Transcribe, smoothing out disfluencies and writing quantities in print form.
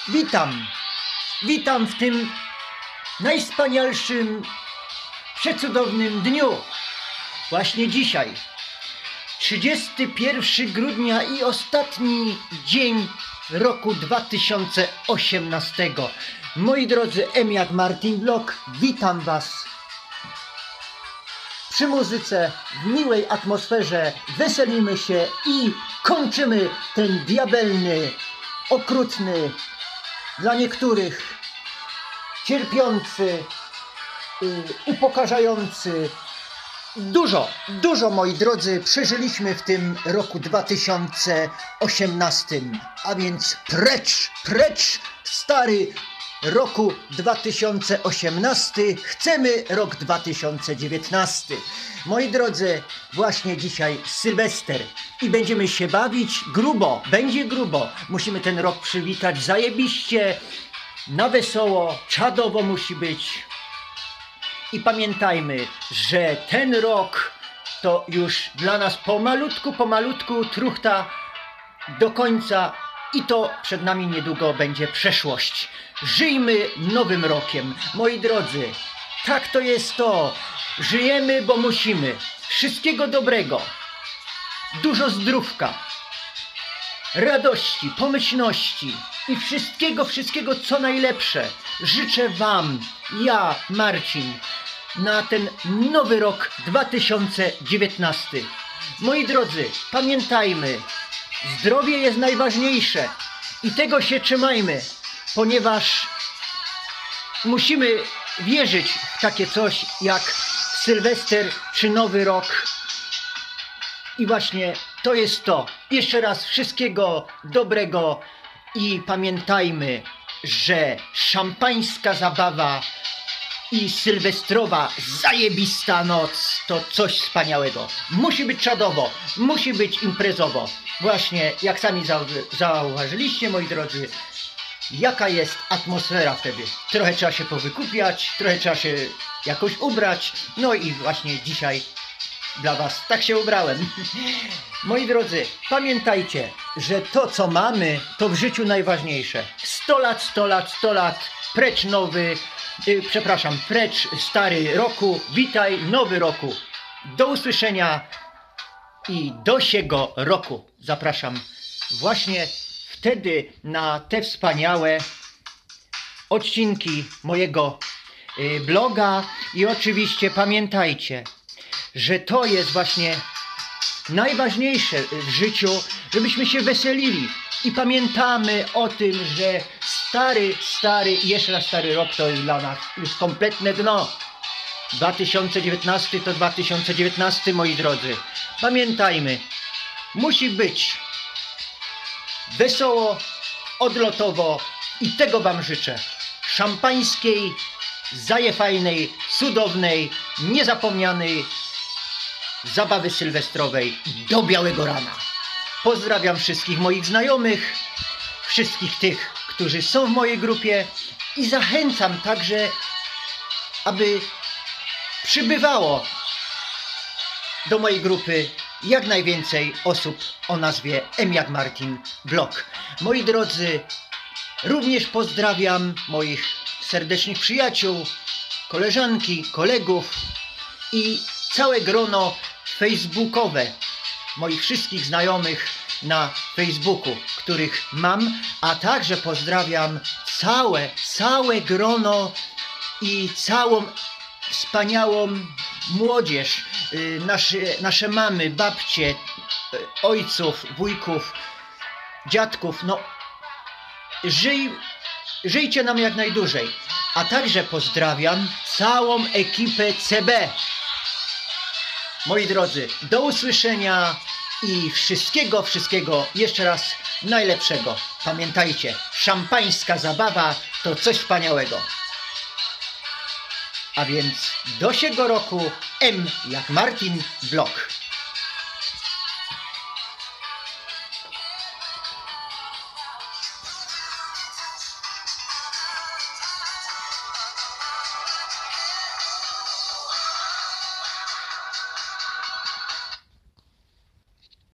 Witam w tym najwspanialszym, przecudownym dniu. Właśnie dzisiaj, 31 grudnia i ostatni dzień roku 2018. Moi drodzy, M jak Martin Blok, witam Was przy muzyce, w miłej atmosferze, weselimy się i kończymy ten diabelny, okrutny, dla niektórych cierpiący, upokarzający. Dużo, moi drodzy, przeżyliśmy w tym roku 2018, a więc precz stary roku 2018, chcemy rok 2019. Moi drodzy, właśnie dzisiaj Sylwester i będziemy się bawić grubo, będzie grubo. Musimy ten rok przywitać zajebiście, na wesoło, czadowo musi być. I pamiętajmy, że ten rok to już dla nas pomalutku truchta do końca i to przed nami niedługo będzie przeszłość. Żyjmy nowym rokiem. Moi drodzy, tak to jest to. Żyjemy, bo musimy. Wszystkiego dobrego. Dużo zdrówka, radości, pomyślności i wszystkiego co najlepsze. Życzę Wam, ja, Marcin, na ten nowy rok 2019. Moi drodzy, pamiętajmy, zdrowie jest najważniejsze i tego się trzymajmy, ponieważ musimy wierzyć w takie coś jak Sylwester czy Nowy Rok. I właśnie to jest to. Jeszcze raz wszystkiego dobrego i pamiętajmy, że szampańska zabawa i sylwestrowa zajebista noc to coś wspaniałego. Musi być czadowo, musi być imprezowo. Właśnie jak sami zauważyliście, moi drodzy, jaka jest atmosfera wtedy. Trochę trzeba się powykupiać, trochę trzeba się jakoś ubrać. No i właśnie dzisiaj dla Was tak się ubrałem. Moi drodzy, pamiętajcie, że to co mamy, to w życiu najważniejsze. 100 lat, precz nowy, precz stary roku, witaj nowy roku. Do usłyszenia i do siego roku. Zapraszam właśnie wtedy na te wspaniałe odcinki mojego bloga i oczywiście pamiętajcie, że to jest właśnie najważniejsze w życiu, żebyśmy się weselili i pamiętamy o tym, że stary i jeszcze raz stary rok to jest dla nas już kompletne dno. 2019 to 2019, moi drodzy. Pamiętajmy, musi być wesoło, odlotowo i tego Wam życzę. Szampańskiej, zajefajnej, cudownej, niezapomnianej zabawy sylwestrowej do białego rana. Pozdrawiam wszystkich moich znajomych, wszystkich tych, którzy są w mojej grupie i zachęcam także, aby przybywało do mojej grupy jak najwięcej osób o nazwie M jak Martin Blok. Moi drodzy, również pozdrawiam moich serdecznych przyjaciół, koleżanki, kolegów i całe grono facebookowe moich wszystkich znajomych na Facebooku, których mam, a także pozdrawiam całe grono i całą wspaniałą młodzież, nasze mamy, babcie, ojców, wujków, dziadków. No, żyjcie nam jak najdłużej, a także pozdrawiam całą ekipę CB. Moi drodzy, do usłyszenia i wszystkiego jeszcze raz najlepszego. Pamiętajcie, szampańska zabawa to coś wspaniałego. A więc do siego roku M jak Martin Blok.